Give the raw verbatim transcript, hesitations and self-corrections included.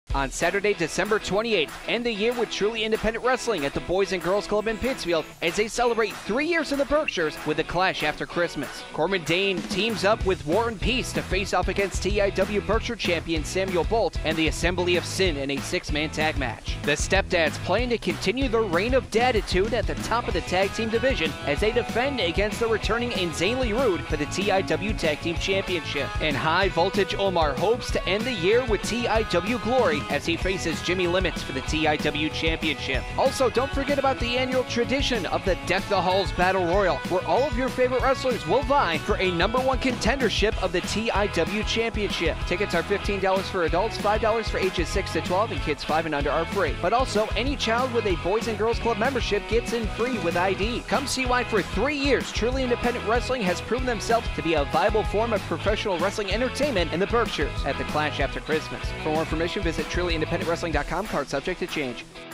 On Saturday, December twenty-eighth, end the year with truly independent wrestling at the Boys and Girls Club in Pittsfield as they celebrate three years in the Berkshires with a clash after Christmas. Corbin Dane teams up with War and Peace to face off against T I W Berkshire champion Samuel Bolt and the Assembly of Sin in a six-man tag match. The StepDads plan to continue their reign of daditude at the top of the tag team division as they defend against the returning InZanely Rude for the T I W Tag Team Championship. And High Voltage Omar hopes to end the year with T I W Glory as he faces Jimmy Limits for the T I W Championship. Also, don't forget about the annual tradition of the Deck the Halls Battle Royal, where all of your favorite wrestlers will vie for a number one contendership of the T I W Championship. Tickets are fifteen dollars for adults, five dollars for ages six to twelve, and kids five and under are free. But also, any child with a Boys and Girls Club membership gets in free with I D. Come see why for three years, truly independent wrestling has proven themselves to be a viable form of professional wrestling entertainment in the Berkshires at the Clash after Christmas. For more information, visit truly independent wrestling dot com, card subject to change.